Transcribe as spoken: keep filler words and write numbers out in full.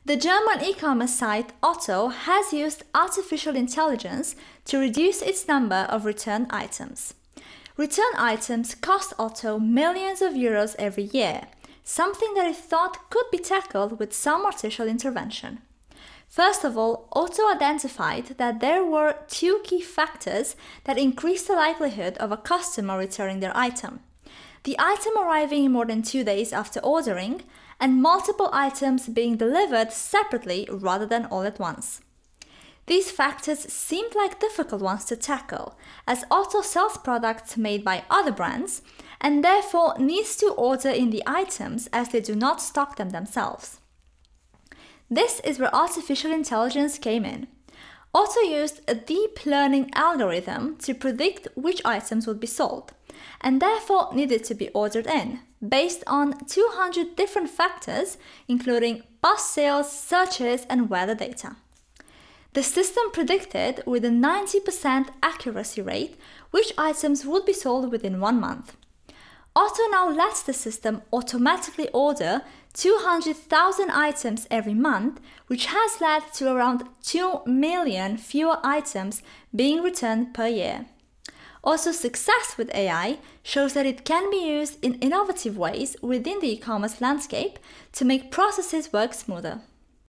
The German e-commerce site Otto has used artificial intelligence to reduce its number of returned items. Return items cost Otto millions of euros every year, something that it thought could be tackled with some artificial intervention. First of all, Otto identified that there were two key factors that increased the likelihood of a customer returning their item: the item arriving more than two days after ordering, and multiple items being delivered separately rather than all at once. These factors seemed like difficult ones to tackle, as Otto sells products made by other brands and therefore needs to order in the items as they do not stock them themselves. This is where artificial intelligence came in. Otto used a deep learning algorithm to predict which items would be sold, and therefore needed to be ordered in, based on two hundred different factors, including past sales, searches, and weather data. The system predicted with a ninety percent accuracy rate which items would be sold within one month. Otto now lets the system automatically order two hundred thousand items every month, which has led to around two million fewer items being returned per year. Otto's success with A I shows that it can be used in innovative ways within the e-commerce landscape to make processes work smoother.